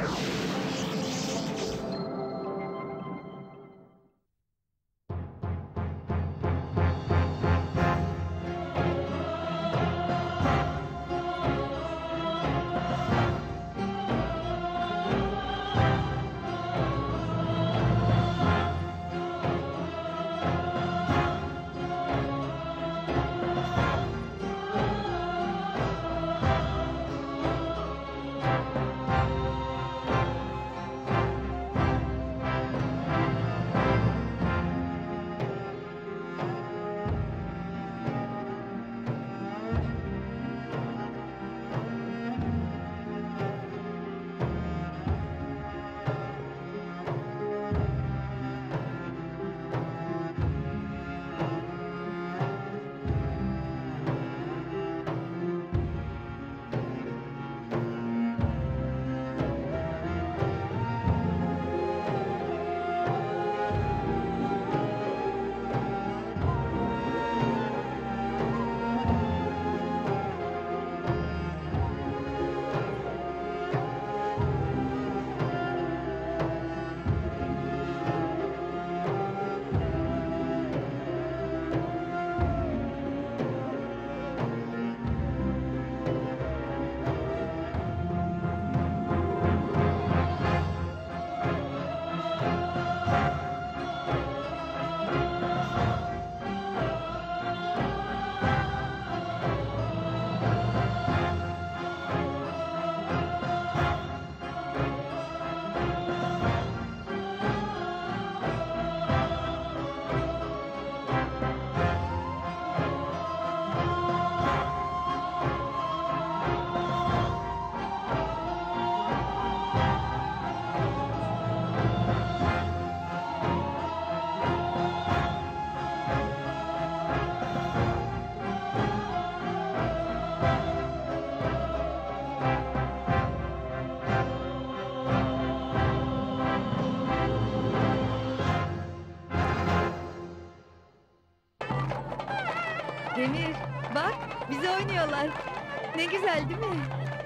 Demir, bak bizi oynuyorlar. Ne güzel değil mi?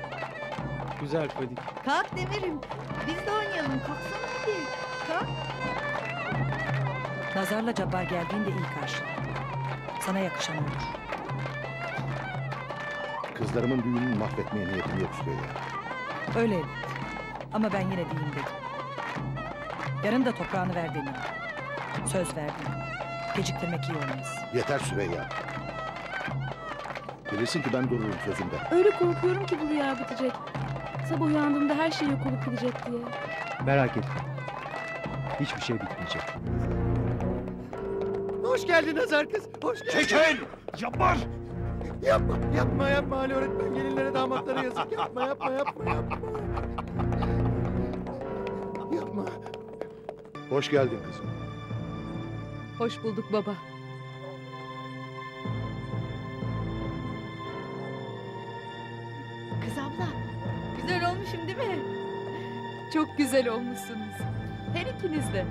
Güzel Fadik. Kalk Demir'im, biz de oynayalım. Kalksana hadi. Kalk. Nazar'la Cabbar geldiğinde iyi karşıla. Sana yakışan olur. Kızlarımın düğününü mahvetmeye niyetim yok Süreyya. Öyle elbet. Ama ben yine diyeyim dedim. Yarın da toprağını ver deneyim. Söz verdim. Geciktirmek iyi olmaz. Yeter Süreyya. Bilirsin ki ben dururum sözümde. Öyle korkuyorum ki bu rüya bitecek. Sabah uyandığımda her şey yok olup gidecek diye. Merak etme. Hiçbir şey bitmeyecek. Hoş geldin Nazar kız. Hoş geldin. Çekil! Cabbar! Yapma Ali öğretmen. Gelinlere damatlara yazık. Yapma. Yapma. Hoş geldin kızım. Hoş bulduk baba. Kız abla, güzel olmuşum değil mi? Çok güzel olmuşsunuz. Her ikiniz de.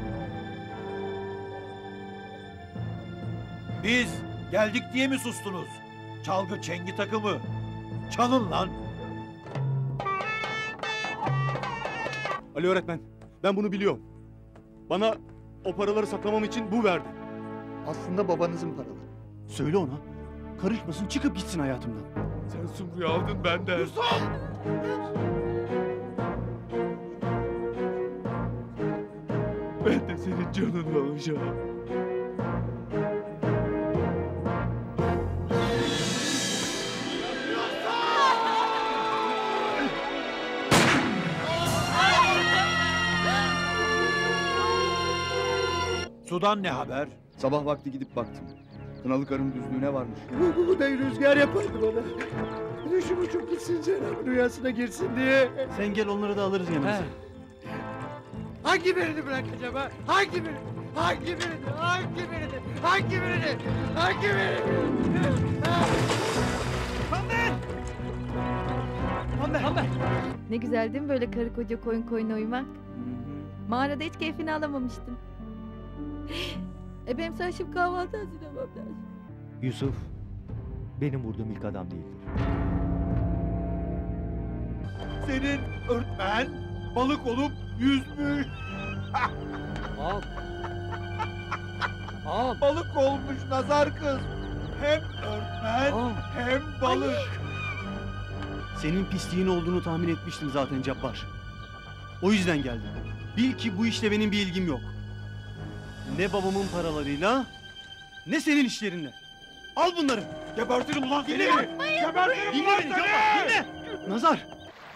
Biz geldik diye mi sustunuz? Çalgı çengi takımı. Çalın lan! Ali öğretmen, ben bunu biliyorum. Bana o paraları saklamam için bu verdi. Aslında babanızın paraları. Söyle ona. Karışmasın, çıkıp gitsin hayatımdan. Sen Sumru'yu aldın benden. Ben de senin canını alacağım. Sudan ne haber? Sabah vakti gidip baktım. Kınalı karın düzlüğüne varmış. Bu da rüzgar yapardı bana. Düşüm uçup gitsin Cenab-ı rüyasına girsin diye. Sen gel onları da alırız yanımıza. Hangi birini bırakacağım ha? Hangi birini? Pembe! Ne güzel değil mi böyle karı koca koyun uyumak? Mağarada hiç keyfini alamamıştım. Benim sana şimdi kahvaltı hazırlamam lazım. Yusuf, benim vurduğum ilk adam değildir. Senin öğretmen balık olup yüzmüş. Ağam. Ağam. Balık olmuş Nazar kız. Hem öğretmen Ağam. hem balık. Senin pisliğin olduğunu tahmin etmiştim zaten Cabbar. O yüzden geldim. Bil ki bu işle benim bir ilgim yok. Ne babamın paralarıyla, ne senin işlerinle. Al bunları. Gebertirim ulan seni. Dinle Gebertirim Dinle ulan beni seni. Cabbar, dinle. Nazar.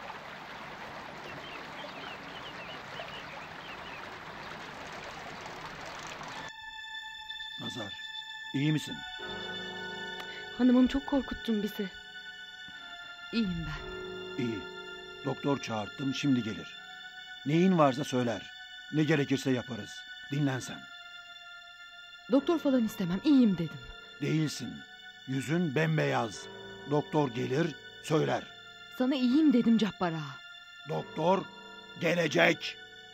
Nazar, iyi misin? Hanımım çok korkuttun bizi. İyiyim ben. İyi. Doktor çağırttım, şimdi gelir. Neyin varsa söyler. Ne gerekirse yaparız. Dinlen sen. Doktor falan istemem. İyiyim dedim. Değilsin. Yüzün bembeyaz. Doktor gelir, söyler. Sana iyiyim dedim Cabbar ağa. Doktor gelecek.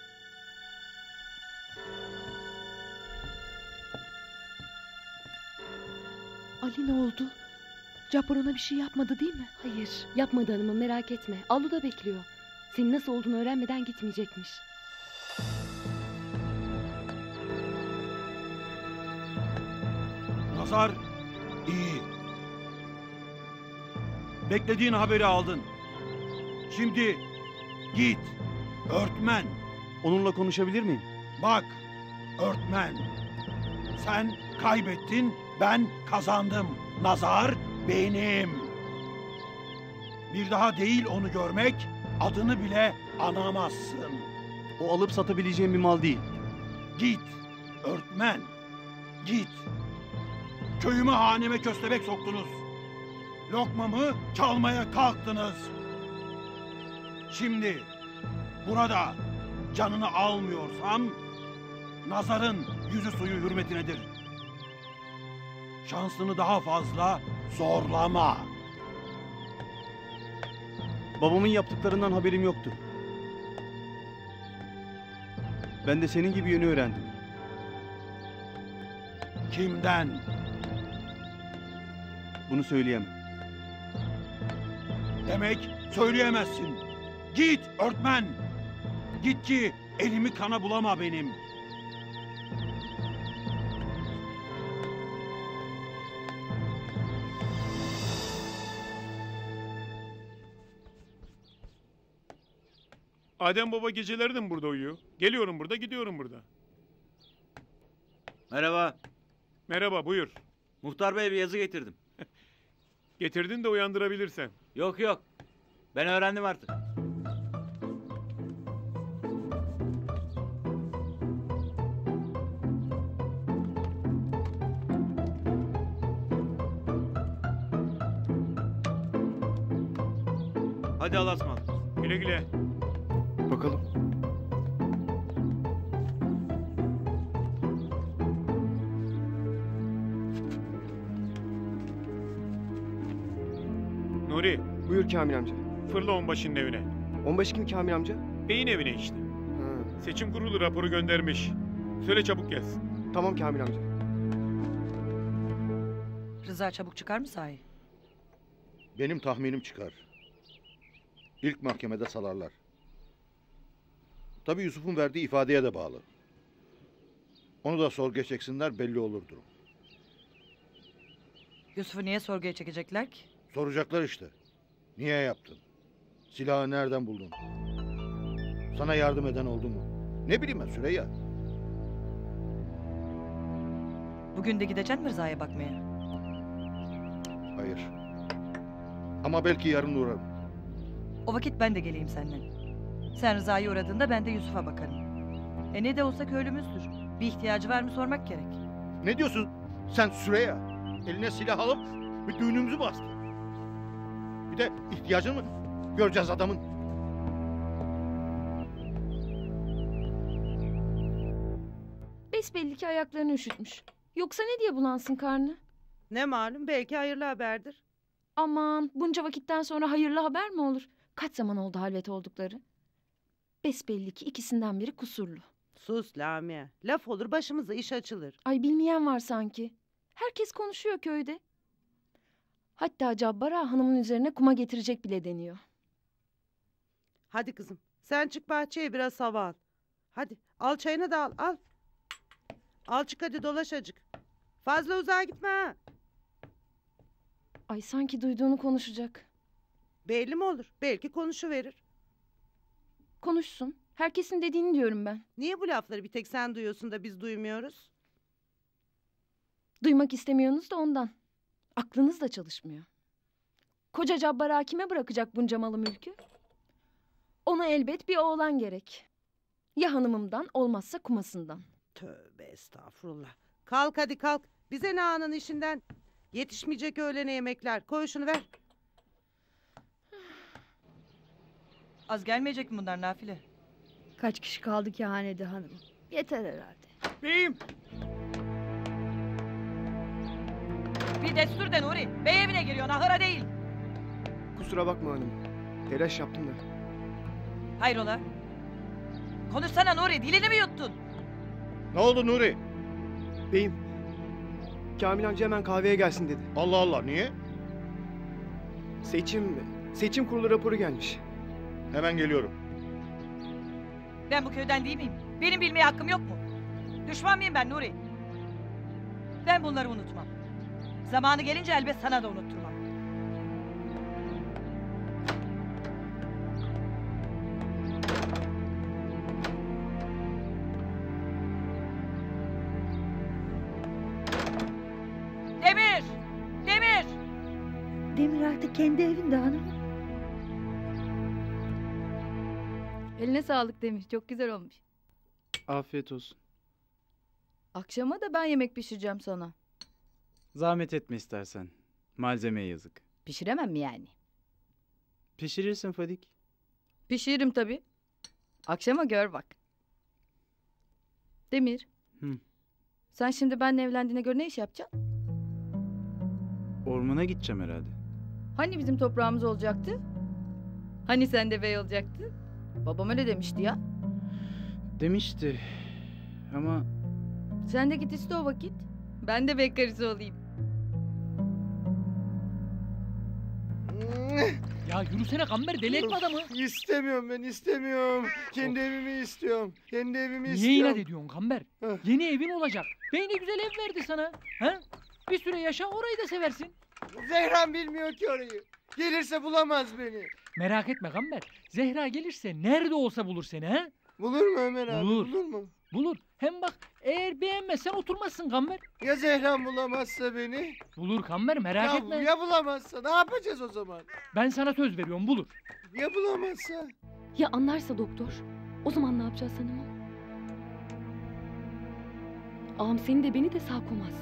Ali ne oldu? Cabbar ona bir şey yapmadı değil mi? Hayır, yapmadı hanımım, merak etme. Avlu da bekliyor. Senin nasıl olduğunu öğrenmeden gitmeyecekmiş. Nazar, iyi. Beklediğin haberi aldın. Şimdi git. Öğretmen. Onunla konuşabilir miyim? Bak, öğretmen. Sen kaybettin, ben kazandım. Nazar benim. Bir daha değil onu görmek, adını bile anamazsın. O alıp satabileceğim bir mal değil. Git, öğretmen. Git. Köyümü haneme köstebek soktunuz. Lokmamı çalmaya kalktınız. Şimdi burada canını almıyorsam Nazar'ın yüzü suyu hürmetinedir. Şansını daha fazla zorlama. Babamın yaptıklarından haberim yoktu. Ben de senin gibi yönü öğrendim. Kimden? Bunu söyleyemem. Demek söyleyemezsin. Git öğretmen. Git ki elimi kana bulama benim. Adem Baba geceleri de mi burada uyuyor? Geliyorum burada, gidiyorum burada. Merhaba. Merhaba, buyur. Muhtar Bey bir yazı getirdim. Getirdin de uyandırabilirsen. Yok yok. Ben öğrendim artık. Hadi Allah'a ısmarladık. Güle güle. Bakalım. Nuri, Buyur Kamil amca. fırla onbaşının evine. Onbaşı kim Kamil amca? Beyin evine işte. Ha, Seçim kurulu raporu göndermiş. Söyle çabuk gelsin. tamam Kamil amca. Rıza çabuk çıkar mı sahi? Benim tahminim çıkar. İlk mahkemede salarlar. Tabii Yusuf'un verdiği ifadeye de bağlı. Onu da sorguya çeksinler, belli olur durum. Yusuf'u niye sorguya çekecekler ki? Soracaklar işte. Niye yaptın? Silahı nereden buldun? Sana yardım eden oldu mu? Ne bileyim ben Süreyya. Bugün de gidecek mi Rıza'ya bakmaya? Hayır. Ama belki yarın uğrarım. O vakit ben de geleyim seninle. Sen Rıza'yı uğradığında ben de Yusuf'a bakarım. Ne de olsa köylümüzdür. Bir ihtiyacı var mı sormak gerek. Ne diyorsun sen Süreyya? Eline silah alıp bir düğünümüzü bastı. Bir de ihtiyacını mı göreceğiz adamın? Besbelli ki ayaklarını üşütmüş. Yoksa ne diye bulansın karnı? Ne malum, belki hayırlı haberdir. Aman, bunca vakitten sonra hayırlı haber mi olur? Kaç zaman oldu halvet oldukları? Besbelli ki ikisinden biri kusurlu. Sus Lamia. Laf olur, başımıza iş açılır. Ay, bilmeyen var sanki. Herkes konuşuyor köyde. Hatta Cabbar ağa hanımın üzerine kuma getirecek bile deniyor. Hadi kızım, Sen çık bahçeye biraz hava al. Hadi al çayını da al. Al. Al çık hadi dolaş acık. Fazla uzağa gitme ha. Ay sanki duyduğunu konuşacak. Belli mi olur? Belki konuşuverir. Konuşsun. Herkesin dediğini diyorum ben. Niye bu lafları bir tek sen duyuyorsun da biz duymuyoruz? Duymak istemiyorsunuz da ondan. Aklınız da çalışmıyor. Koca Cabbar kime bırakacak bunca malı mülkü? Ona elbet bir oğlan gerek. Ya hanımımdan olmazsa kumasından. Tövbe estağfurullah. Kalk hadi kalk. Bize ne anın işinden? Yetişmeyecek öğlene yemekler. Koy şunu ver. Az gelmeyecek mi bunlar Nafile? Kaç kişi kaldı ki hanede hanım? Yeter herhalde. Beyim. Bir destur de Nuri. Bey evine giriyor, ahıra değil. Kusura bakma hanım. Telaş yaptım da. Hayrola? Konuşsana Nuri, dilini mi yuttun? Ne oldu Nuri? Beyim, Kamil amca hemen kahveye gelsin dedi. Allah Allah, niye? Seçim kurulu raporu gelmiş. Hemen geliyorum. Ben bu köyden değil miyim? Benim bilmeye hakkım yok mu? Düşman mıyım ben Nuri? Ben bunları unutmam. Zamanı gelince elbet sana da unutturmam. Demir! Demir! Demir artık kendi evinde hanım. Eline sağlık Demir. Çok güzel olmuş. Afiyet olsun. Akşama da ben yemek pişireceğim sana. Zahmet etme istersen. Malzemeye yazık. Pişiremem mi yani? Pişirirsin Fadik. Pişiririm tabii. Akşama gör bak. Demir. Hı. Sen şimdi benimle evlendiğine göre ne iş yapacaksın? Ormana gideceğim herhalde. Hani bizim toprağımız olacaktı? Hani sen de bey olacaktı? Babam öyle demişti ya. Demişti. Ama Sen de git iste o vakit. Ben de bey karısı olayım. Ya yürüsene Gamber, deli etme adamı. İstemiyorum ben, istemiyorum. Kendi evimi istiyorum. Kendi evimi Niye istiyorum. inat ediyorsun Gamber? Yeni evin olacak. Bey ne güzel ev verdi sana. Ha? Bir süre yaşa, orayı da seversin. Zehran bilmiyor ki orayı. Gelirse bulamaz beni. Merak etme Gamber. Zehra gelirse nerede olsa bulur seni ha? Bulur mu Ömer abi? Bulur. Bulur mu? Bulur. Hem bak eğer beğenmezsen oturmazsın Gamber. Ya Zehran bulamazsa beni? Bulur Gamber, merak etme. Ya bulamazsa ne yapacağız o zaman? Ben sana söz veriyorum, bulur. Ya bulamazsa? Ya anlarsa doktor? O zaman ne yapacağız hanımım? Ağam seni de beni de sağ komaz.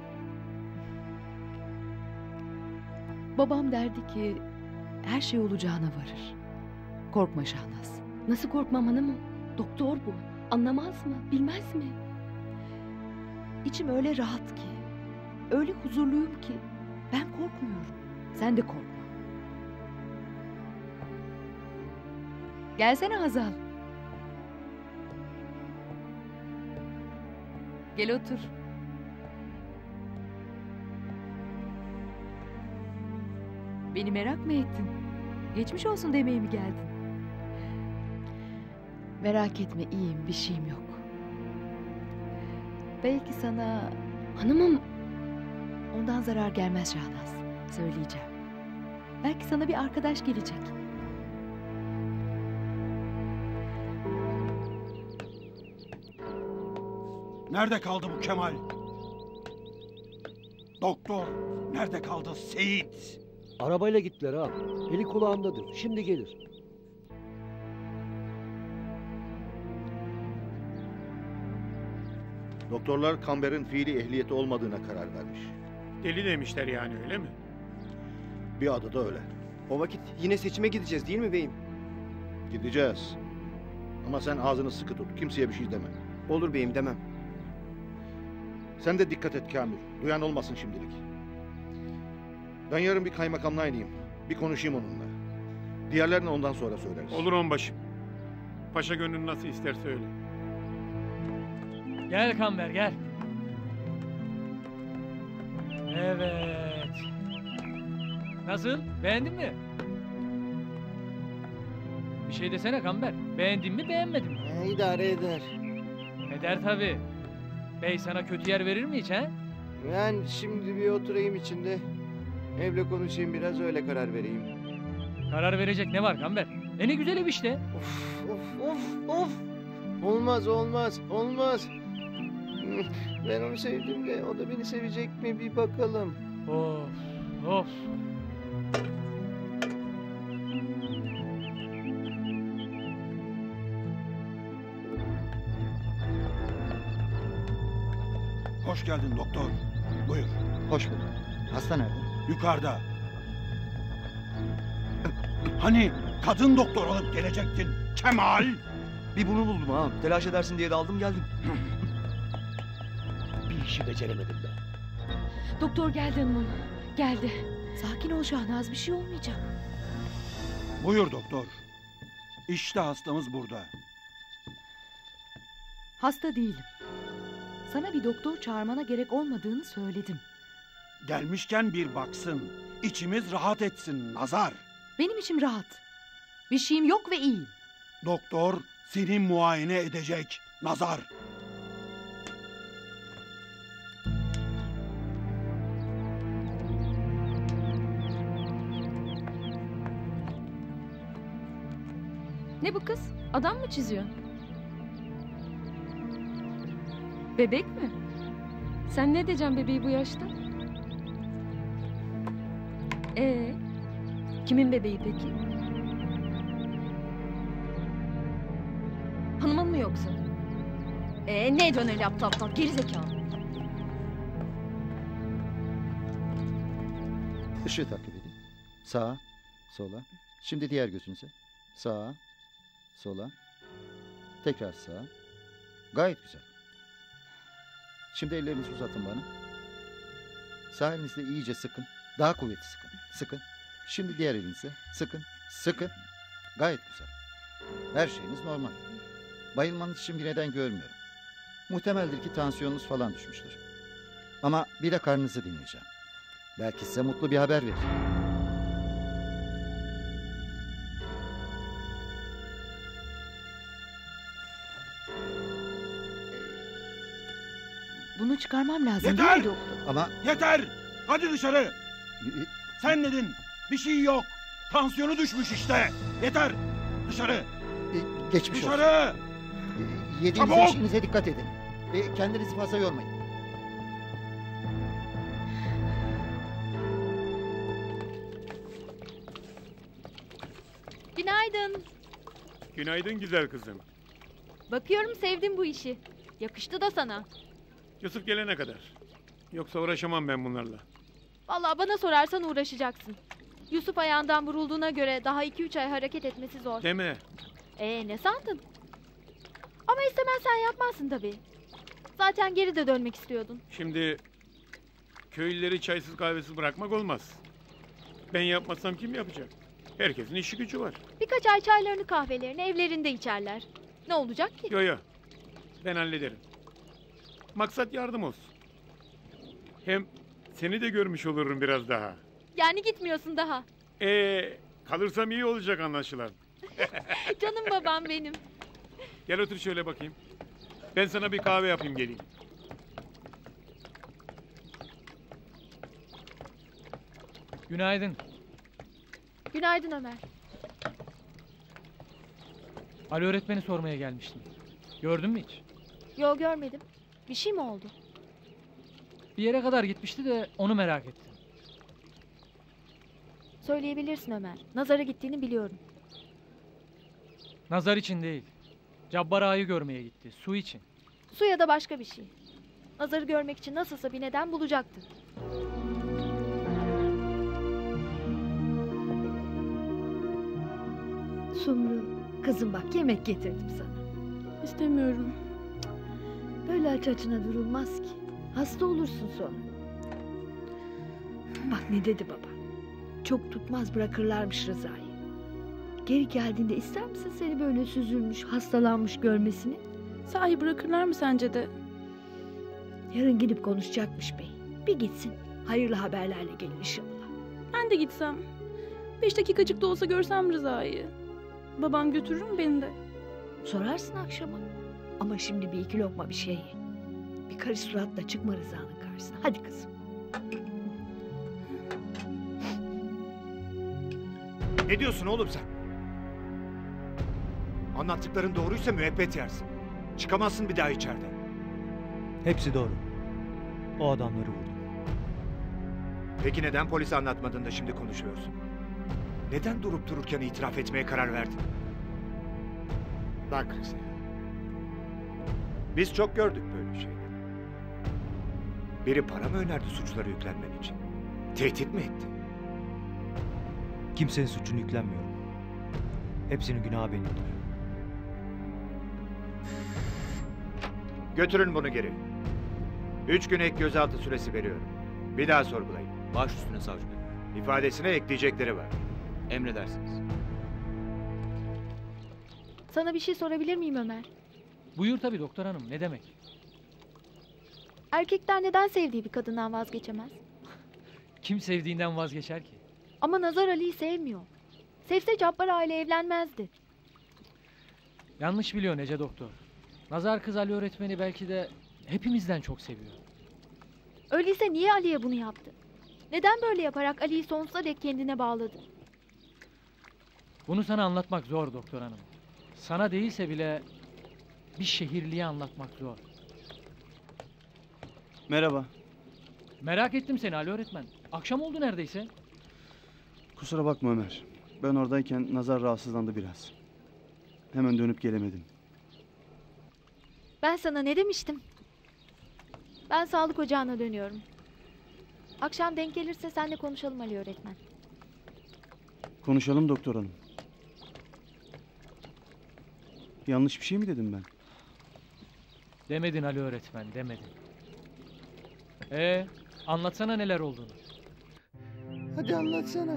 Babam derdi ki her şey olacağına varır. Korkma Şahnaz. Nasıl korkmam hanımım? Doktor bu. Anlamaz mı? Bilmez mi? İçim öyle rahat ki, öyle huzurluyum ki ben korkmuyorum. Sen de korkma. Gelsene Hazal. Gel otur. Beni merak mı ettin? Geçmiş olsun demeye mi geldin? Merak etme, iyiyim, bir şeyim yok. Belki sana... Hanımım... Ondan zarar gelmez Şahnaz. Söyleyeceğim. Belki sana bir arkadaş gelecek. Nerede kaldı bu Kemal? Doktor, nerede kaldı Seyit? Arabayla gittiler ha. Eli kulağındadır. Şimdi gelir. Doktorlar Kamber'in fiili ehliyeti olmadığına karar vermiş. Deli demişler yani, öyle mi? Bir adı da öyle. O vakit yine seçime gideceğiz değil mi beyim? Gideceğiz. Ama sen ağzını sıkı tut. Kimseye bir şey deme. Olur beyim, demem. Sen de dikkat et Kamil. Duyan olmasın şimdilik. Ben yarın bir kaymakamlığa ineyim. Bir konuşayım onunla. Diğerlerini ondan sonra söyleriz. Olur onbaşım. Paşa gönlün nasıl isterse öyle. Gel Gamber, gel. Evet. Nasıl? Beğendin mi? Bir şey desene Kamber. Beğendin mi beğenmedin mi? İdare eder. Eder tabii. Bey sana kötü yer verir mi hiç he? Ben şimdi bir oturayım içinde. Evle konuşayım biraz öyle karar vereyim. Karar verecek ne var Kamber? Ne güzel ev işte. Of. Olmaz. Ben onu sevdim de o da beni sevecek mi bir bakalım. Of. Hoş geldin doktor. Buyur. Hoş bulduk. Hasta nerede? Yukarıda. Hani kadın doktor alıp gelecektin Kemal? Bir bunu buldum ağam. Telaş edersin diye de aldım geldim. Bir işi beceremedim ben. Doktor geldi hanımım. Geldi. Sakin ol Şahnaz, bir şey olmayacak. Buyur doktor. İşte hastamız burada. Hasta değilim. Sana bir doktor çağırmana gerek olmadığını söyledim. Gelmişken bir baksın. İçimiz rahat etsin Nazar. Benim içim rahat. Bir şeyim yok ve iyiyim. Doktor seni muayene edecek Nazar. Ne bu kız? Adam mı çiziyor? Bebek mi? Sen ne diyeceksin bebeği bu yaşta? Kimin bebeği peki? Hanımın mı yoksa? Ne dön öyle aptal gerizekalı. Işığı takip edin. Sağa, sola. Şimdi diğer gözünüze. Sağa, sola. Tekrar sağa. Gayet güzel. Şimdi ellerinizi uzatın bana. Sağ elinizle iyice sıkın. Daha kuvvetli sıkın. Sıkın. Şimdi diğer elinizle. Sıkın. Sıkın. Gayet güzel. Her şeyiniz normal. Bayılmanız için bir neden görmüyorum. Muhtemeldir ki tansiyonunuz falan düşmüştür. Ama bir de karnınızı dinleyeceğim. Belki size mutlu bir haber verir. Bunu çıkarmam lazım. Yeter! Değil mi doktor? Ama... Yeter! Hadi dışarı! Sen dedin. Bir şey yok. Tansiyonu düşmüş işte. Yeter! Dışarı! Geçmiş olsun. Dışarı! Yediğinize Çabuk! işinize dikkat edin. Kendinizi fazla yormayın. Günaydın. Günaydın güzel kızım. Bakıyorum sevdin bu işi. Yakıştı da sana. Yusuf gelene kadar. Yoksa uğraşamam ben bunlarla. Vallahi bana sorarsan uğraşacaksın. Yusuf ayağından vurulduğuna göre daha 2-3 ay hareket etmesi zor. Deme. Ne sandın? Ama istemezsen yapmazsın tabii. Zaten geri de dönmek istiyordun. Şimdi köylüleri çaysız kahvesiz bırakmak olmaz. Ben yapmazsam kim yapacak? Herkesin işi gücü var. Birkaç ay çaylarını kahvelerini evlerinde içerler. Ne olacak ki? Yo. Ben hallederim. Maksat yardım olsun. Hem seni de görmüş olurum biraz daha. Yani gitmiyorsun daha. Kalırsam iyi olacak anlaşılan. Canım babam benim. Gel otur şöyle bakayım. Ben sana bir kahve yapayım geleyim. Günaydın. Günaydın Ömer. Ali öğretmeni sormaya gelmiştim. Gördün mü hiç? Yo görmedim. Bir şey mi oldu? Bir yere kadar gitmişti de onu merak ettim. Söyleyebilirsin Ömer. Nazara gittiğini biliyorum. Nazar için değil. Cabbar Ağa'yı görmeye gitti. Su için. Su ya da başka bir şey. Nazarı görmek için nasılsa bir neden bulacaktı. Sumru, kızım bak yemek getirdim sana. İstemiyorum. Böyle aç açına durulmaz ki. Hasta olursun sonra. Bak ne dedi baba. Çok tutmaz bırakırlarmış Rıza'yı. Geri geldiğinde ister misin seni böyle süzülmüş, hastalanmış görmesini? Sahi bırakırlar mı sence de? Yarın gidip konuşacakmış bey. Bir gitsin, hayırlı haberlerle gelir inşallah. Ben de gitsem. 5 dakikacık da olsa görsem Rıza'yı. Babam götürür mü beni de? Sorarsın akşama. Ama şimdi bir iki lokma bir şey ye. Bir karış suratla çıkma Rıza'nın karşısına. Hadi kızım. Ne diyorsun oğlum sen? Anlattıkların doğruysa müebbet yersin. Çıkamazsın bir daha içeriden. Hepsi doğru. O adamları vurdum. Peki neden polise anlatmadın da şimdi konuşuyorsun? Neden durup dururken itiraf etmeye karar verdin? Bak Rıza. Biz çok gördük böyle şeyleri. Biri para mı önerdi suçları yüklenmen için? Tehdit mi etti? Kimsenin suçunu yüklenmiyorum. Hepsinin günahı benimdir. Götürün bunu geri. 3 gün ek gözaltı süresi veriyorum. Bir daha sorgulayın. Baş üstüne savcı bey. İfadesine ekleyecekleri var. Emredersiniz. Sana bir şey sorabilir miyim Ömer? Buyur tabii doktor hanım, ne demek? Erkekler neden sevdiği bir kadından vazgeçemez? Kim sevdiğinden vazgeçer ki? Ama Nazar Ali'yi sevmiyor. Sevse Cabbar aile evlenmezdi. Yanlış biliyor Nece doktor. Nazar kız Ali öğretmeni belki de hepimizden çok seviyor. Öyleyse niye Ali'ye bunu yaptı? Neden böyle yaparak Ali'yi sonsuza dek kendine bağladı? Bunu sana anlatmak zor doktor hanım. Sana değilse bile bir şehirliye anlatmak zor. Merhaba. Merak ettim seni Ali öğretmen. Akşam oldu neredeyse. Kusura bakma Ömer. Ben oradayken Nazar rahatsızlandı biraz. Hemen dönüp gelemedim. Ben sana ne demiştim? Ben sağlık ocağına dönüyorum. Akşam denk gelirse seninle konuşalım Ali öğretmen. Konuşalım doktor hanım. Yanlış bir şey mi dedim ben? Demedin Ali öğretmen, demedin. Anlatsana neler olduğunu. Hadi anlatsana.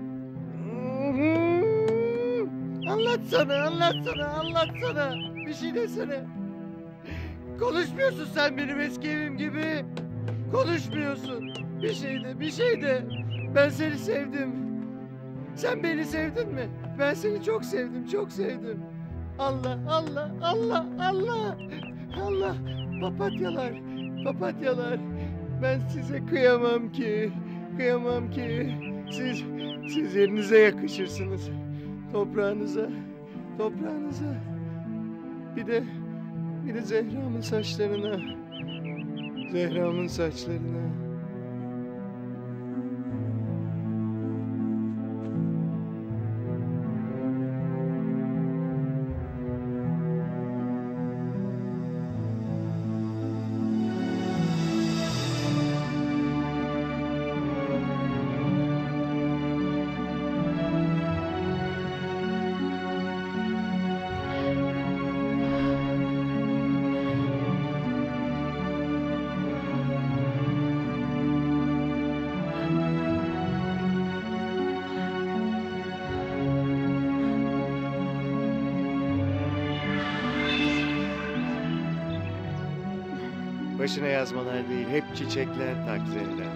Anlatsana. Bir şey desene. Konuşmuyorsun sen benim eski evim gibi. Konuşmuyorsun. Bir şey de. Ben seni sevdim. Sen beni sevdin mi? Ben seni çok sevdim. Allah. Papatyalar. Ben size kıyamam ki. Siz yerinize yakışırsınız. Toprağınıza. Bir de Zehra'mın saçlarına. Başına yazmalar değil, hep çiçekler tak Zehra.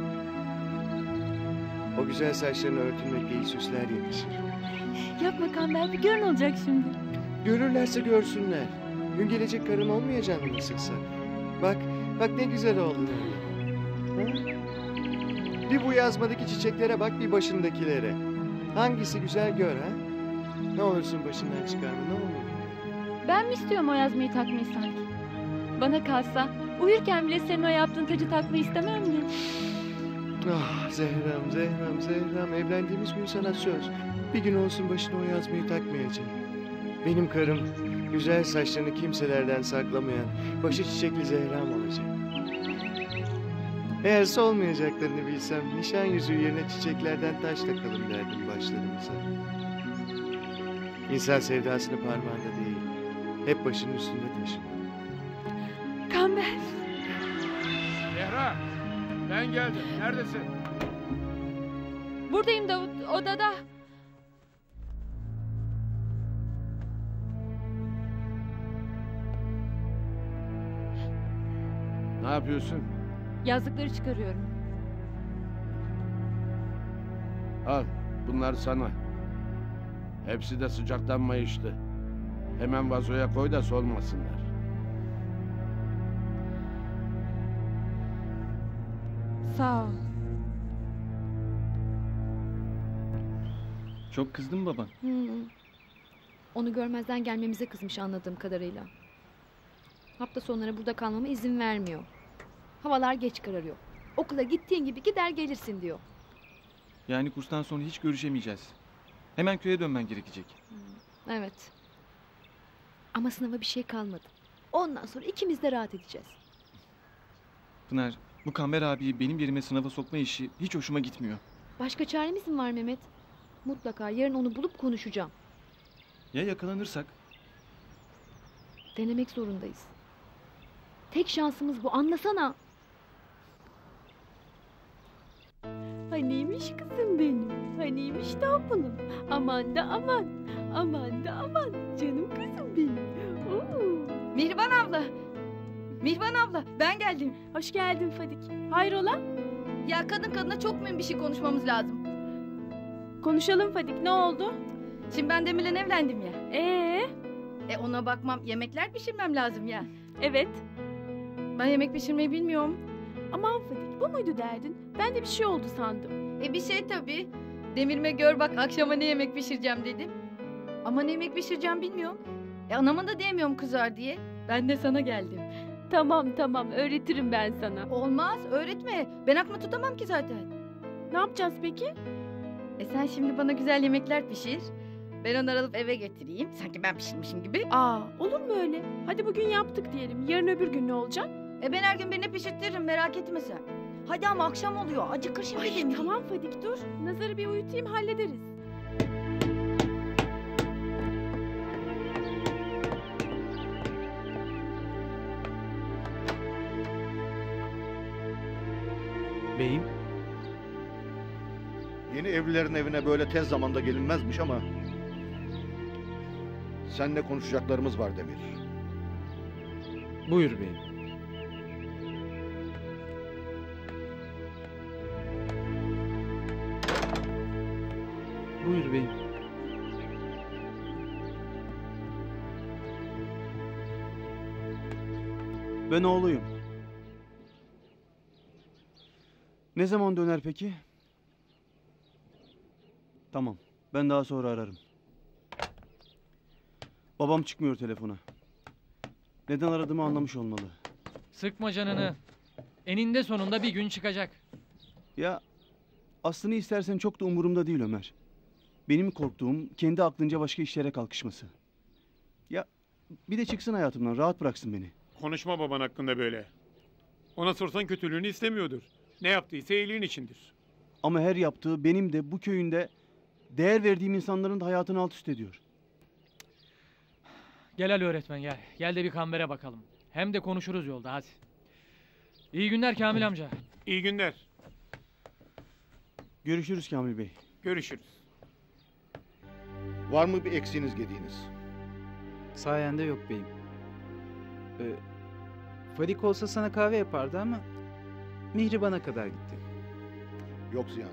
O güzel saçlarına örtünmek değil, süsler yakışır. Yapma Kamber, bir gör ne olacak şimdi. Görürlerse görsünler. Gün gelecek karım olmayacağını nasılsa. Bak ne güzel oldu. Ha? Bir bu yazmadaki çiçeklere bak, bir başındakilere. Hangisi güzel gör ha? Ne olursun başından çıkarma, ne olur. Ben mi istiyorum o yazmayı takmayı sanki? Bana kalsa uyurken bile senin o yaptığın tacı takmayı istemem mi? Ah Zehra'm, evlendiğimiz gün sana söz. Bir gün olsun başına o yazmayı takmayacağım. Benim karım güzel saçlarını kimselerden saklamayan başı çiçekli Zehra'm olacak. Eğer solmayacaklarını bilsem nişan yüzüğü yerine çiçeklerden taş takalım derdim başlarımıza. İnsan sevdasını parmağında değil, hep başının üstünde taşır. Kamber. Zehra, ben geldim. Neredesin? Buradayım Davut, odada. Ne yapıyorsun? Yazdıkları çıkarıyorum. Al, bunlar sana. Hepsi de sıcaktan mayıştı. Hemen vazoya koy da solmasınlar. Sağ ol. Çok kızdın mı baban? Onu görmezden gelmemize kızmış anladığım kadarıyla. Hafta sonları burada kalmama izin vermiyor. Havalar geç kararıyor. Okula gittiğin gibi gider gelirsin diyor. Yani kurstan sonra hiç görüşemeyeceğiz. Hemen köye dönmen gerekecek. Evet. Ama sınava bir şey kalmadı. Ondan sonra ikimiz de rahat edeceğiz. Pınar, bu Kamber abiyi benim yerime sınava sokma işi hiç hoşuma gitmiyor. Başka çaremiz mi var Mehmet? Mutlaka yarın onu bulup konuşacağım. Ya yakalanırsak? Denemek zorundayız. Tek şansımız bu, anlasana. Haniymiş kızım benim. Haniymiş tombulum. Aman da aman. Aman da aman. Canım kızım benim. Oo. Mihriban abla. Mihriban abla, ben geldim. Hoş geldin Fadik. Hayrola? Ya kadın kadına çok mühim bir şey konuşmamız lazım. Konuşalım Fadik, ne oldu? Şimdi ben Demir'le evlendim ya. Ona bakmam, yemekler pişirmem lazım ya. Evet. Ben yemek pişirmeyi bilmiyorum. Aman Fadik, bu muydu derdin? Ben de bir şey oldu sandım. Bir şey tabii. Demir'ime gör bak akşama ne yemek pişireceğim dedim. Ama ne yemek pişireceğim bilmiyorum. Anama da diyemiyorum kızar diye. Ben de sana geldim. Tamam, öğretirim ben sana. Olmaz, öğretme. Ben aklımı tutamam ki zaten. Ne yapacağız peki? Sen şimdi bana güzel yemekler pişir. Ben onları alıp eve getireyim. Sanki ben pişirmişim gibi. Olur mu öyle? Hadi bugün yaptık diyelim. Yarın öbür gün ne olacak? Ben her gün birine pişirtirim, merak etme sen. Hadi ama akşam oluyor. Acıkır şimdi yemeği. Tamam Fadik dur. Nazar'ı bir uyutayım, hallederiz. Beyim, Yeni evlilerin evine böyle tez zamanda gelinmezmiş ama... ...seninle konuşacaklarımız var Demir. buyur beyim. Buyur beyim. Ben oğluyum. Ne zaman döner peki? Tamam. Ben daha sonra ararım. Babam çıkmıyor telefona. Neden aradığımı anlamış olmalı. Sıkma canını. Eninde sonunda bir gün çıkacak. Ya aslını istersen çok da umurumda değil Ömer. Benim korktuğum kendi aklınca başka işlere kalkışması. Ya bir de çıksın hayatımdan, rahat bıraksın beni. Konuşma baban hakkında böyle. Ona sorsan kötülüğünü istemiyordur. Ne yaptıysa iyiliğin içindir. Ama her yaptığı benim de bu köyünde değer verdiğim insanların da hayatını alt üst ediyor. Gel Ali öğretmen gel. Gel de bir Kamber'e bakalım. Hem de konuşuruz yolda hadi. İyi günler Kamil amca. İyi günler. Görüşürüz Kamil Bey. Görüşürüz. Var mı bir eksiğiniz gediğiniz? Sayende yok beyim. Fadik olsa sana kahve yapardı ama Mihriban'a kadar gitti. Yok Ziyan'ı.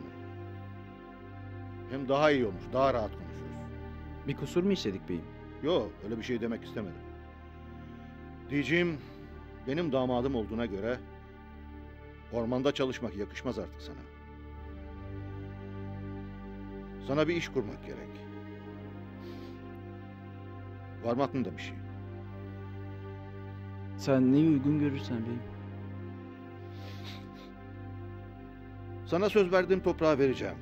Hem daha iyi olmuş, daha rahat konuşuruz. Bir kusur mu işledik beyim? Yok, öyle bir şey demek istemedim. Diyeceğim, benim damadım olduğuna göre ormanda çalışmak yakışmaz artık sana. Sana bir iş kurmak gerek. Var mı aklında bir şey? Sen neyi uygun görürsen beyim. Sana söz verdiğim toprağı vereceğim.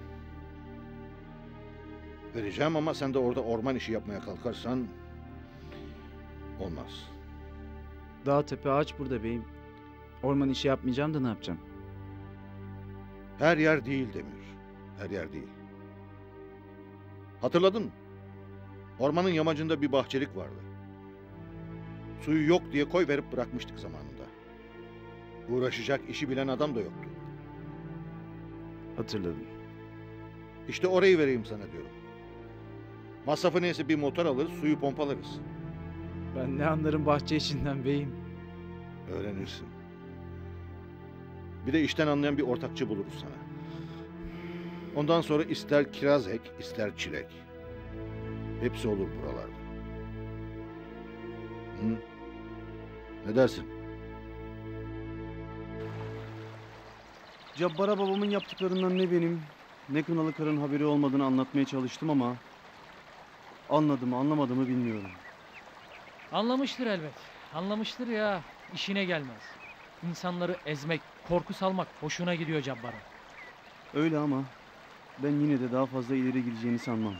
Vereceğim ama sen de orada orman işi yapmaya kalkarsan olmaz. Dağ tepe ağaç burada beyim. Orman işi yapmayacağım da ne yapacağım? Her yer değil Demir. Her yer değil. Hatırladın mı? Ormanın yamacında bir bahçelik vardı. Suyu yok diye koy verip bırakmıştık zamanında. Uğraşacak, işi bilen adam da yoktu. Hatırladım. İşte orayı vereyim sana diyorum. Masrafı neyse bir motor alırız, suyu pompalarız. Ben ne anlarım bahçe işinden beyim. Öğrenirsin. Bir de işten anlayan bir ortakçı buluruz sana. Ondan sonra ister kiraz ek, ister çilek. Hepsi olur buralarda. Hı? Ne dersin? Cabbar'a babamın yaptıklarından ne benim ne Kınalı Kar'ın haberi olmadığını anlatmaya çalıştım ama anladı mı anlamadı mı bilmiyorum. Anlamıştır elbet. Anlamıştır ya. İşine gelmez. İnsanları ezmek, korku salmak hoşuna gidiyor Cabbar'a. Öyle ama ben yine de daha fazla ileri gideceğini sanmam.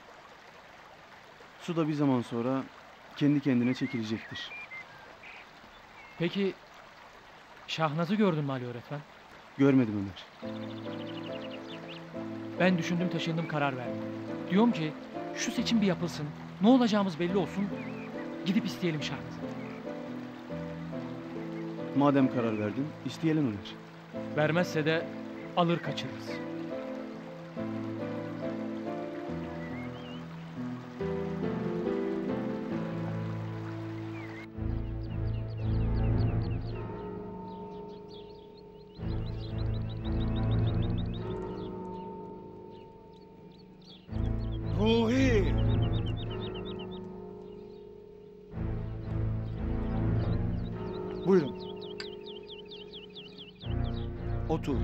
Su da bir zaman sonra kendi kendine çekilecektir. Peki Şahnaz'ı gördün mü Ali öğretmen? Görmedim Ömer. Ben düşündüm taşındım karar verdim. Diyorum ki şu seçim bir yapılsın. Ne olacağımız belli olsun. Gidip isteyelim Şahnaz'ı. Madem karar verdin isteyelim Ömer. Vermezse de alır kaçırırız. Ruhi! Buyurun. Otur.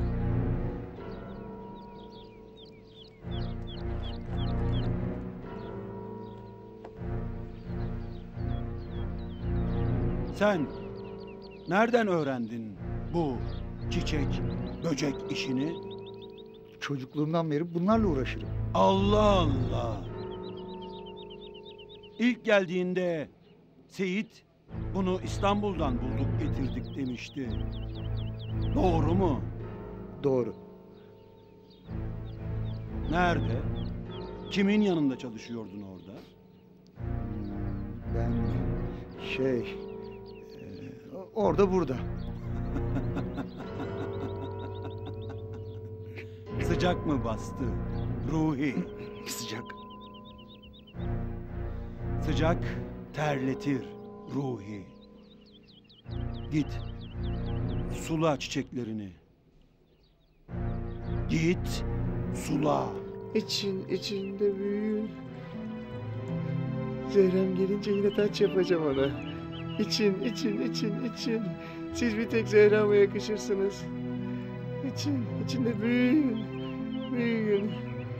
Sen nereden öğrendin bu çiçek, böcek işini? Çocukluğumdan beri bunlarla uğraşırım. Allah Allah! İlk geldiğinde Seyit bunu İstanbul'dan bulduk getirdik demişti. Doğru mu? Doğru. Nerede? Kimin yanında çalışıyordun orada? Ben orada burada. Sıcak mı bastı Ruhi? Sıcak. Sıcak terletir Ruhi. Git sula çiçeklerini. Git sula. İçinde büyüyün. Zehrem gelince yine taç yapacağım ona. İçin. Siz bir tek Zehra'ma yakışırsınız. İçinde büyüyün. Büyüyün.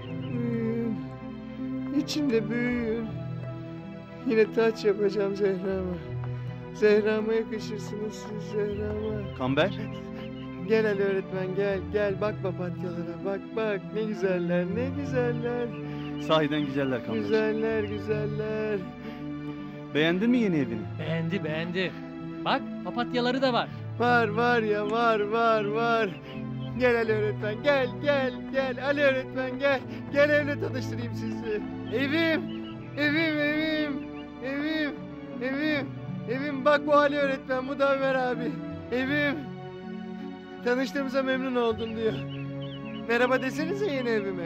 İçinde büyüyün. Yine taç yapacağım Zehra'ma. Zehra'ma yakışırsınız siz Zehra'ma. Kamber? Gel Ali öğretmen gel bak papatyalara bak ne güzeller. Sahiden güzeller Kamber. Güzeller. Beğendin mi yeni evini? Beğendi. Bak papatyaları da var. Var ya var. Gel Ali öğretmen gel Ali öğretmen gel. Gel evle tanıştırayım sizi. Evim bak bu Ali öğretmen bu da Ömer abi. Evim. Tanıştığımıza memnun oldum diyor. Merhaba desenize yeni evime.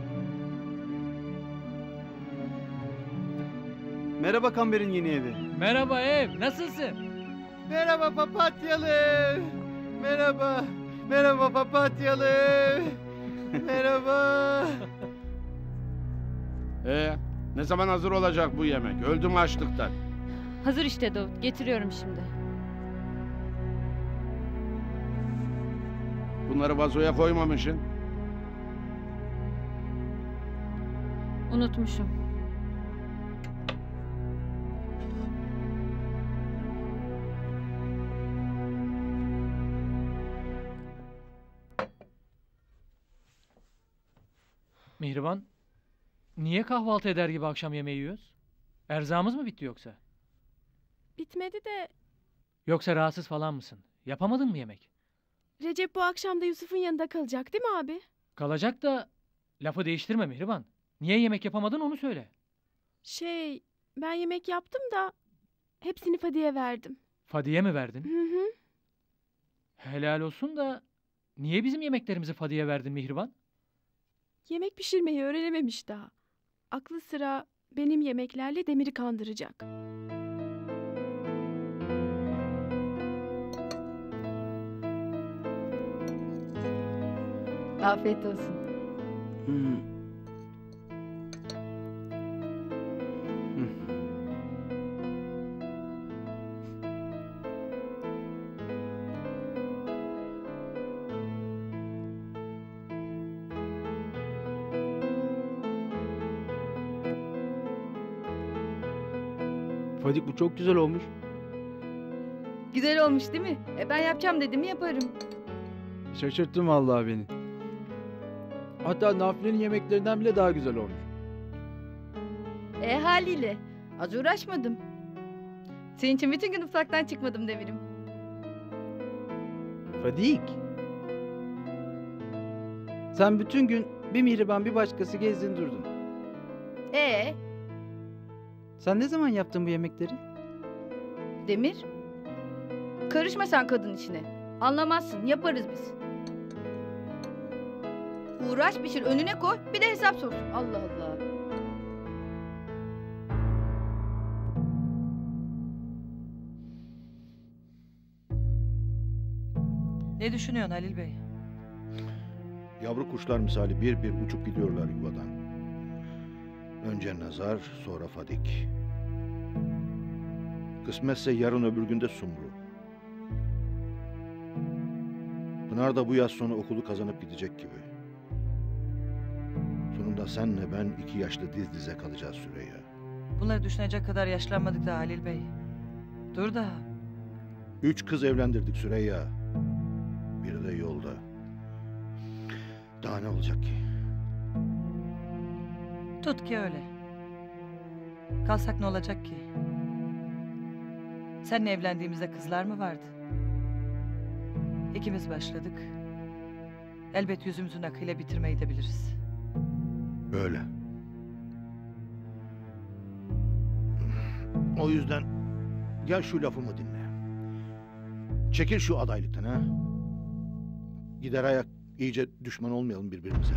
Merhaba Kamber'in yeni evi. Merhaba ev, nasılsın? Merhaba papatyalı. Merhaba papatyalı. Merhaba. Ne zaman hazır olacak bu yemek? Öldüm açlıktan. Hazır işte Davut. Getiriyorum şimdi. Bunları vazoya koymamışsın. Unutmuşum. Mihriban, niye kahvaltı eder gibi akşam yemeği yiyoruz? Erzağımız mı bitti yoksa? Bitmedi de Yoksa rahatsız falan mısın? Yapamadın mı yemek? Recep bu akşam da Yusuf'un yanında kalacak değil mi abi? Kalacak da lafı değiştirme Mihriban. Niye yemek yapamadın onu söyle. Ben yemek yaptım da hepsini Fadiye verdim. Fadiye mi verdin? Hı. Helal olsun da niye bizim yemeklerimizi Fadiye verdin Mihriban? Yemek pişirmeyi öğrenememiş daha. Aklı sıra benim yemeklerle Demir'i kandıracak. Afiyet olsun. Fadik bu çok güzel olmuş. Güzel olmuş değil mi? Ben yapacağım dedim yaparım. Şaşırttın vallahi beni. Hatta Nafile'nin yemeklerinden bile daha güzel olmuş. Haliyle. Az uğraşmadım. Senin için bütün gün mutfaktan çıkmadım Demir'im. Fadik. Sen bütün gün bir mihriban bir başkası gezdin durdun. Sen ne zaman yaptın bu yemekleri? Demir? Karışma sen kadın işine. Anlamazsın, yaparız biz. Uğraş pişir, önüne koy, bir de hesap sorsun. Allah Allah. Ne düşünüyorsun Halil Bey? Yavru kuşlar misali bir bir uçup gidiyorlar yuvadan. Önce Nazar, sonra Fadik. Kısmetse yarın öbür günde Sumru. Pınar da bu yaz sonu okulu kazanıp gidecek gibi. Sonunda senle ben 2 yaşlı diz dize kalacağız Süreyya. Bunları düşünecek kadar yaşlanmadık daha Halil Bey. Dur daha. 3 kız evlendirdik Süreyya. Biri de yolda. Daha ne olacak ki? Tut ki öyle. Kalsak ne olacak ki? Seninle evlendiğimizde kızlar mı vardı? İkimiz başladık. Elbet yüzümüzün akıyla bitirmeyi de biliriz. Öyle. O yüzden gel şu lafımı dinle. Çekil şu adaylıktan ha. Gider ayak iyice düşman olmayalım birbirimize.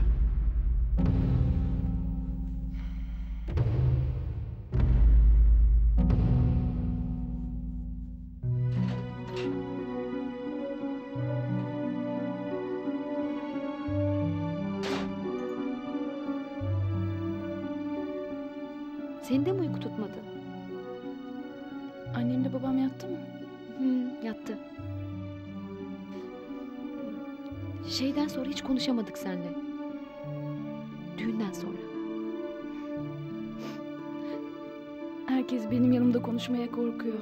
Senin de mi uyku tutmadı? Annemle babam yattı mı? Yattı. Şeyden sonra hiç konuşamadık seninle. Düğünden sonra. Herkes benim yanımda konuşmaya korkuyor.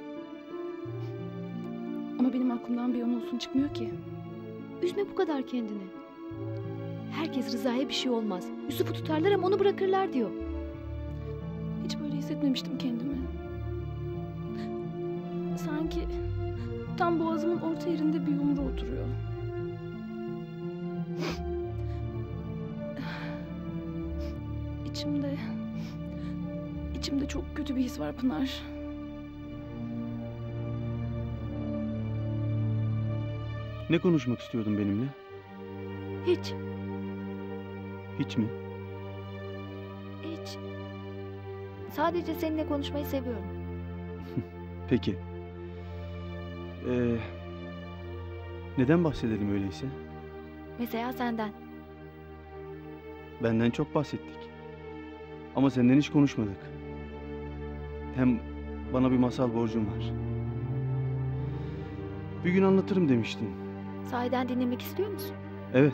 Ama benim aklımdan bir an olsun çıkmıyor ki. Üzme bu kadar kendini. Herkes Rıza'ya bir şey olmaz. Yusuf'u tutarlar ama onu bırakırlar diyor. Hiç böyle hissetmemiştim kendimi. Sanki tam boğazımın orta yerinde bir yumru oturuyor. İçimde çok kötü bir his var Pınar. Ne konuşmak istiyordun benimle? Hiç. Hiç mi? Hiç. Sadece seninle konuşmayı seviyorum. Peki. Neden bahsedelim öyleyse? Mesela senden. Benden çok bahsettik. Ama senden hiç konuşmadık. Hem bana bir masal borcum var. Bir gün anlatırım demiştin. Sahiden dinlemek istiyor musun? Evet.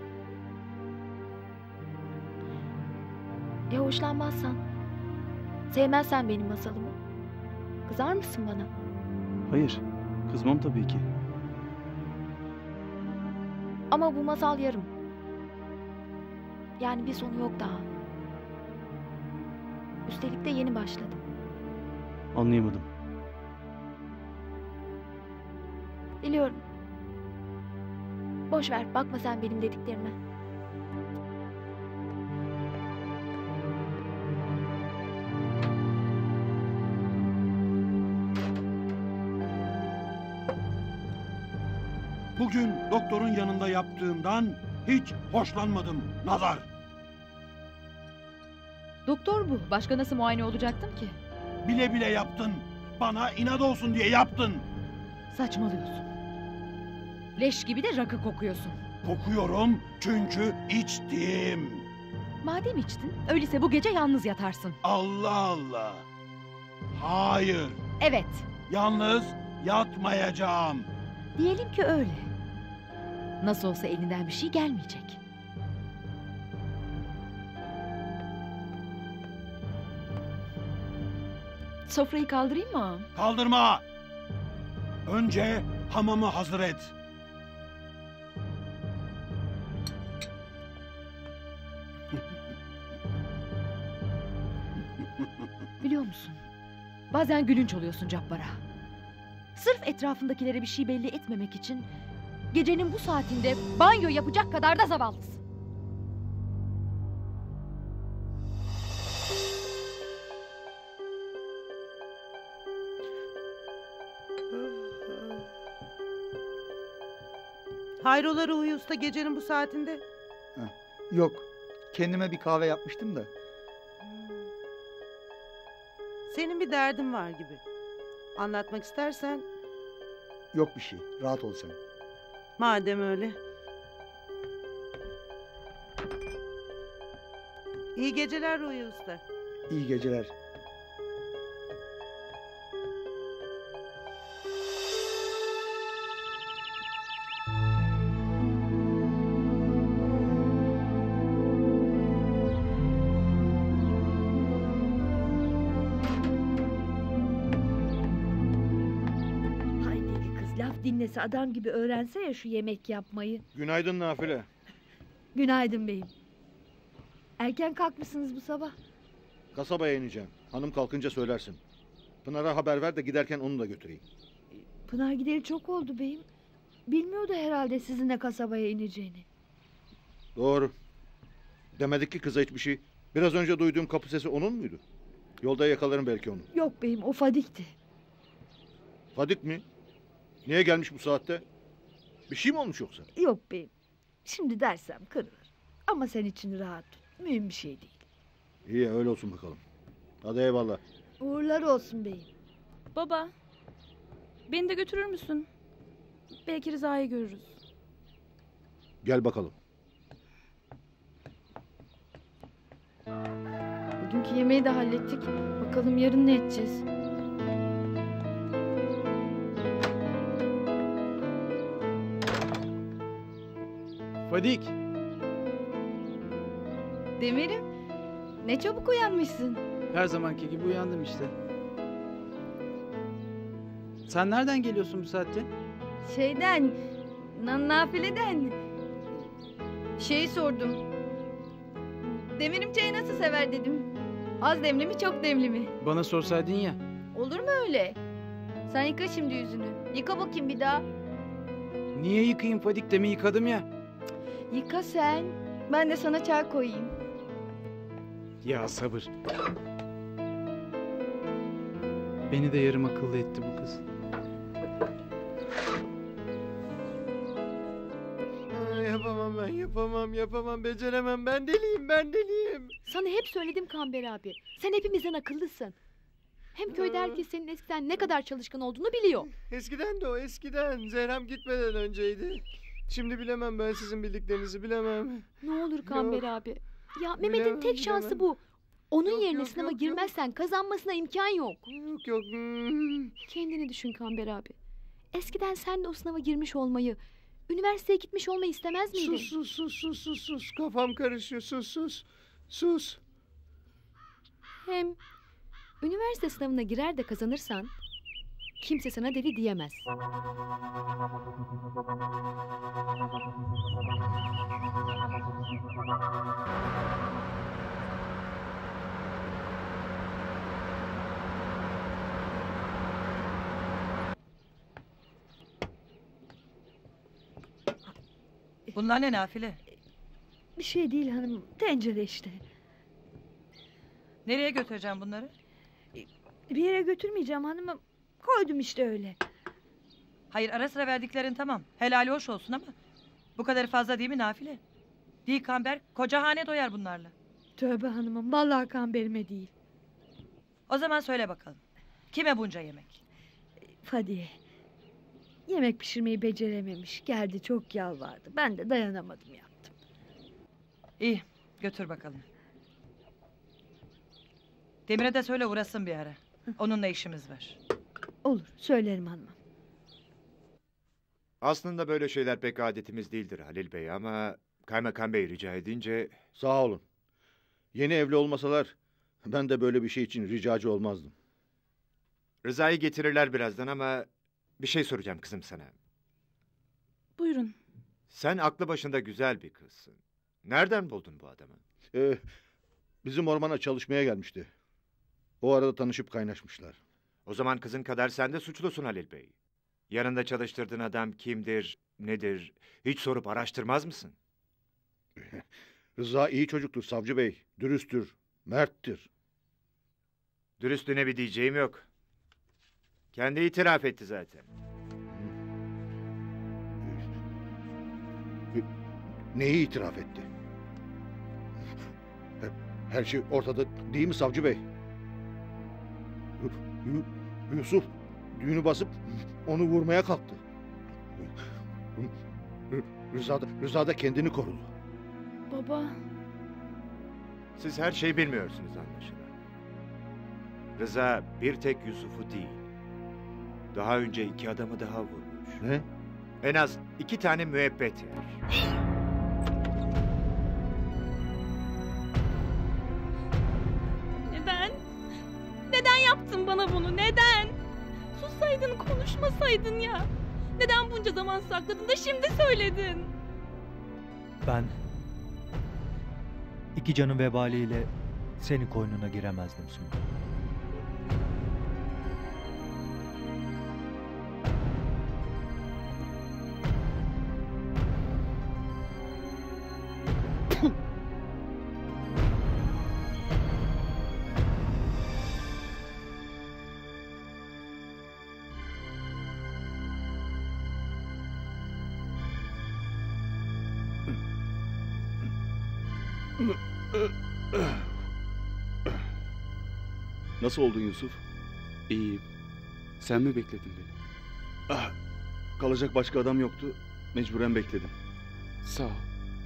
Ya hoşlanmazsan? Sevmezsen benim masalımı? Kızar mısın bana? Hayır. Kızmam tabii ki. Ama bu masal yarım. Yani bir sonu yok daha. Üstelik de yeni başladım. Anlayamadım. Biliyorum. Boş ver, bakma sen benim dediklerime. Bugün doktorun yanında yaptığından hiç hoşlanmadım Nazar. Doktor bu. Başka nasıl muayene olacaktım ki? Bile bile yaptın. Bana inat olsun diye yaptın. Saçmalıyorsun. Leş gibi de rakı kokuyorsun. Kokuyorum çünkü içtim. Madem içtin, öyleyse bu gece yalnız yatarsın. Allah Allah. Hayır. Evet. Yalnız yatmayacağım. Diyelim ki öyle. Nasıl olsa elinden bir şey gelmeyecek. Sofrayı kaldırayım mı ağam? Kaldırma! Önce hamamı hazır et. Biliyor musun? Bazen gülünç oluyorsun Cabbar'a. Sırf etrafındakilere bir şey belli etmemek için gecenin bu saatinde banyo yapacak kadar da zavallısın. Hayrola Ruhi Usta gecenin bu saatinde? Yok. Kendime bir kahve yapmıştım da. Senin bir derdin var gibi. Anlatmak istersen Yok bir şey. Rahat ol sen. madem öyle. İyi geceler Ruhi Usta. İyi geceler. Hay deli kız, laf dinlese adam gibi öğrense ya şu yemek yapmayı. Günaydın Nafile. Günaydın beyim. Erken kalkmışsınız bu sabah. Kasabaya ineceğim. Hanım kalkınca söylersin. Pınar'a haber ver de giderken onu da götüreyim. Pınar gideri çok oldu beyim. Bilmiyordu herhalde sizinle kasabaya ineceğini. Doğru. Demedik ki kıza hiçbir şey. Biraz önce duyduğum kapı sesi onun muydu? Yolda yakalarım belki onu. Yok beyim, o Fadik'ti. Fadik mi? Niye gelmiş bu saatte? Bir şey mi olmuş yoksa? Yok beyim. Şimdi dersem kırılır. Ama sen için rahat tut. Mühim bir şey değil. İyi öyle olsun bakalım. Hadi eyvallah. Uğurlar olsun beyim. Baba, beni de götürür müsün? Belki Rıza'yı görürüz. Gel bakalım. Bugünkü yemeği de hallettik. Bakalım yarın ne edeceğiz? Fadik. Demir'im, ne çabuk uyanmışsın. Her zamanki gibi uyandım işte. Sen nereden geliyorsun bu saatte? Şeyden, Nafile'den. Şeyi sordum. Demir'im çayı nasıl sever dedim. Az demli mi çok demli mi? Bana sorsaydın ya. Olur mu öyle? Sen yıka şimdi yüzünü. Yıka bakayım bir daha. Niye yıkayayım Fadik, demin yıkadım ya. Yıka sen. Ben de sana çay koyayım. Ya sabır. Beni de yarım akıllı etti bu kız. Yapamam, beceremem. Ben deliyim. Sana hep söyledim Kamber abi. Sen hepimizden akıllısın. Hem köyde herkes senin eskiden ne kadar çalışkan olduğunu biliyor. Eskiden de o, eskiden. Zehrem gitmeden önceydi. Şimdi bilemem, ben sizin bildiklerinizi bilemem. Ne olur Kamber Yok. abi. Ya Mehmet'in tek şansı bu. Onun yerine sınava girmezsen kazanmasına imkan yok. Yok. Kendini düşün Kamber abi. Eskiden sen de o sınava girmiş olmayı, üniversiteye gitmiş olmayı istemez miydin? Sus. Kafam karışıyor, sus. Hem üniversite sınavına girer de kazanırsan kimse sana deli diyemez. Bunlar ne Nafile? Bir şey değil hanım. Tencere işte. Nereye götüreceğim bunları? Bir yere götürmeyeceğim hanımım. Koydum işte öyle. Hayır, ara sıra verdiklerin tamam. Helali hoş olsun ama bu kadar fazla değil mi Nafile? Değil Kamber, koca hane doyar bunlarla. Tövbe hanımım. Vallahi kamberime değil. O zaman söyle bakalım. Kime bunca yemek? Fadiye. Yemek pişirmeyi becerememiş. Geldi çok yalvardı. Ben de dayanamadım yaptım. İyi, götür bakalım. Demir'e de söyle uğrasın bir ara. Onunla işimiz var. Olur, söylerim hanımım. Aslında böyle şeyler pek adetimiz değildir Halil Bey ama Kaymakam Bey rica edince... Sağ olun. Yeni evli olmasalar ben de böyle bir şey için ricacı olmazdım. Rıza'yı getirirler birazdan ama bir şey soracağım kızım sana. Buyurun. Sen aklı başında güzel bir kızsın. Nereden buldun bu adamı? Bizim ormana çalışmaya gelmişti. O arada tanışıp kaynaşmışlar. O zaman kızın kadar sen de suçlusun Halil Bey. Yanında çalıştırdığın adam kimdir, nedir? Hiç sorup araştırmaz mısın? Rıza iyi çocuktur savcı bey. Dürüsttür, merttir. Dürüstlüğüne bir diyeceğim yok. Kendi itiraf etti zaten. Neyi itiraf etti? Her şey ortada değil mi savcı bey? Yusuf düğünü basıp onu vurmaya kalktı. Rıza da kendini korudu. Baba. Siz her şeyi bilmiyorsunuz anlaşılan. Rıza bir tek Yusuf'u değil, daha önce 2 adamı daha vurmuş. Ne? En az 2 tane müebbet yer. Neden? Neden yaptın bana bunu? Neden? Sussaydın, konuşmasaydın ya. Neden bunca zaman sakladın da şimdi söyledin? Ben 2 canın vebaliyle senin koynuna giremezdim Sümeyye. Nasıl oldun Yusuf? İyiyim. Sen mi bekledin beni? Kalacak başka adam yoktu. Mecburen bekledim. Sağ ol.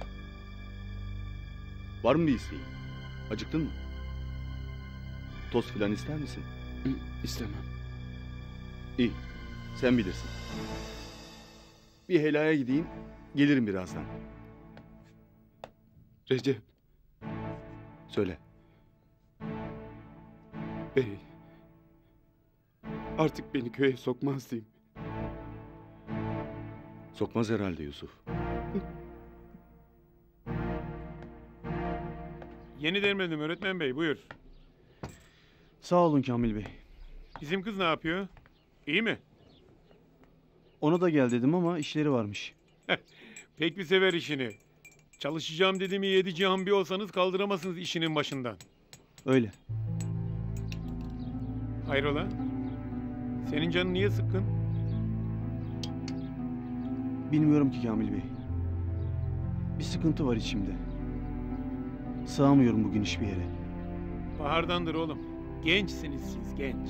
Var mı bir isteğin? Acıktın mı? Tost filan ister misin? İstemem. İyi. Sen bilirsin. Bir helaya gideyim. Gelirim birazdan. Recep. Söyle. Bey. Artık beni köye sokmaz değil mi? Sokmaz herhalde Yusuf. Yeni demledim öğretmen bey, buyur. Sağ olun Kamil Bey. Bizim kız ne yapıyor? İyi mi? Ona da gel dedim ama işleri varmış. Pek bir sever işini. Çalışacağım dedi mi 7 cihan bir olsanız kaldıramazsınız işinin başından. Öyle. Hayrola? Senin canın niye sıkkın? Bilmiyorum ki Kamil Bey. Bir sıkıntı var içimde. Sığamıyorum bugün hiçbir yere. Bahardandır oğlum. Gençsiniz siz, genç.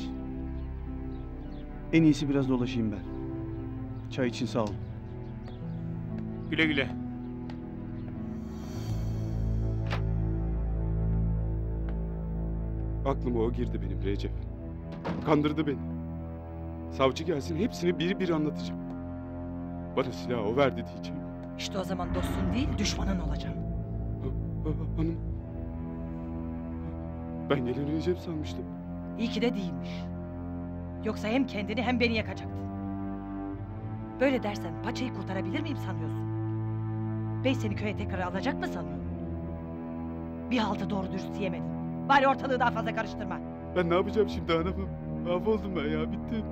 En iyisi biraz dolaşayım ben. Çay için sağ olun. Güle güle. Aklıma o girdi benim Recep. Kandırdı beni. Savcı gelsin hepsini biri bir anlatacağım. Bana silahı o verdi diyeceğim. İşte o zaman dostun değil düşmanın olacağım. Hanım. Ben gelin Recep sanmıştım. İyi ki de değilmiş. Yoksa hem kendini hem beni yakacaktın. Böyle dersen paçayı kurtarabilir miyim sanıyorsun? Bey seni köye tekrar alacak mı sanıyorsun? Bir haltı doğru dürüst yemedin. Bari ortalığı daha fazla karıştırma. Ben ne yapacağım şimdi hanımım? Mahvoldum ben ya, bittim.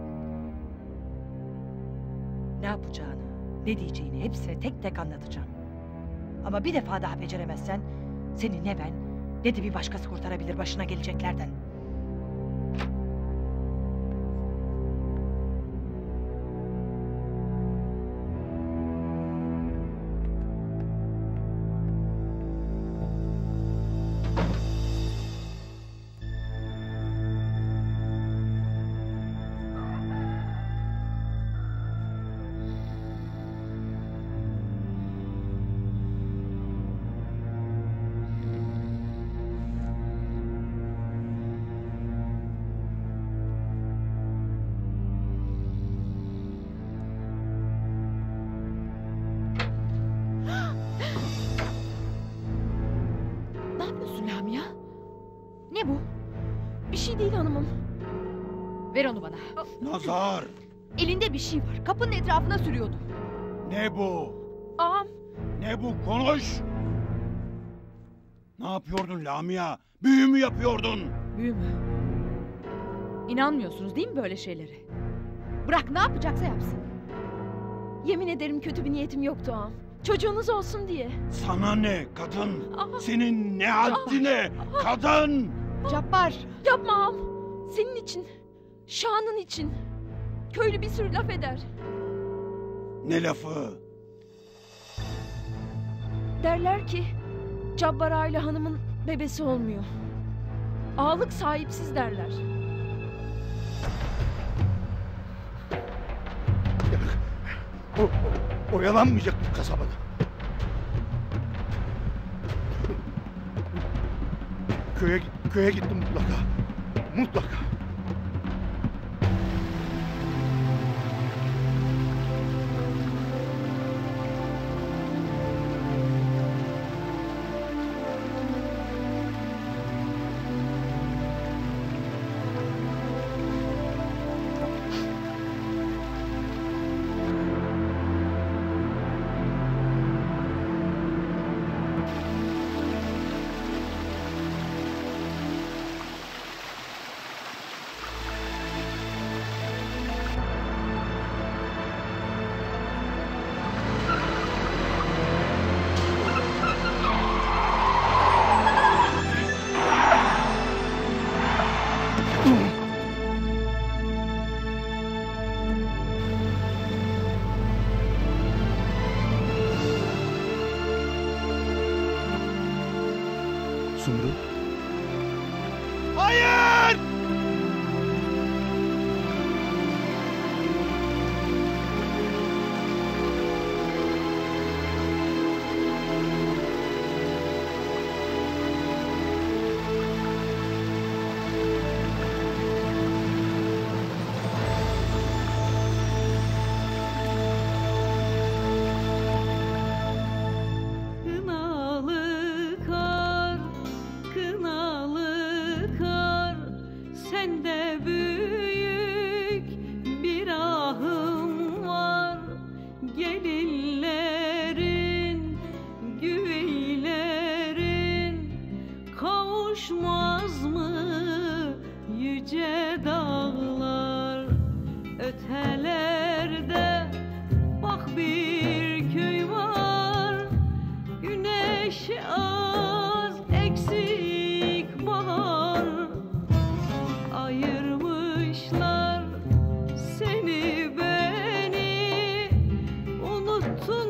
Ne yapacağını, ne diyeceğini hepsini tek tek anlatacağım. Ama bir defa daha beceremezsen seni ne ben ne de bir başkası kurtarabilir başına geleceklerden. Ne bu? Bir şey değil hanımım. Ver onu bana. Nazar! Elinde bir şey var. Kapının etrafına sürüyordu. Ne bu? Ağam. Ne bu? Konuş! Ne yapıyordun Lamia? Büyü mü yapıyordun? Büyü mü? İnanmıyorsunuz değil mi böyle şeylere? Bırak ne yapacaksa yapsın. Yemin ederim kötü bir niyetim yoktu ağam. Çocuğunuz olsun diye. Sana ne kadın? Senin ne haddine kadın? Cabbar! Yapma ağam. Senin için. Şanın için. Köylü bir sürü laf eder. Ne lafı? Derler ki Cabbar Aile Hanım'ın bebesi olmuyor. Ağalık sahipsiz derler. Oyalanmayacak bu kasabada. Köye gittim mutlaka. Mutlaka. Sumru. Hayır! Kınalı kar, kınalı kar, sende büyük bir ahım var. Gelinlerin, güveylerin kavuşmaz mı yüce dağlar? Ötelerde bak bir köy var. Güneş az eksik bahar. Ayırmışlar seni beni, unuttun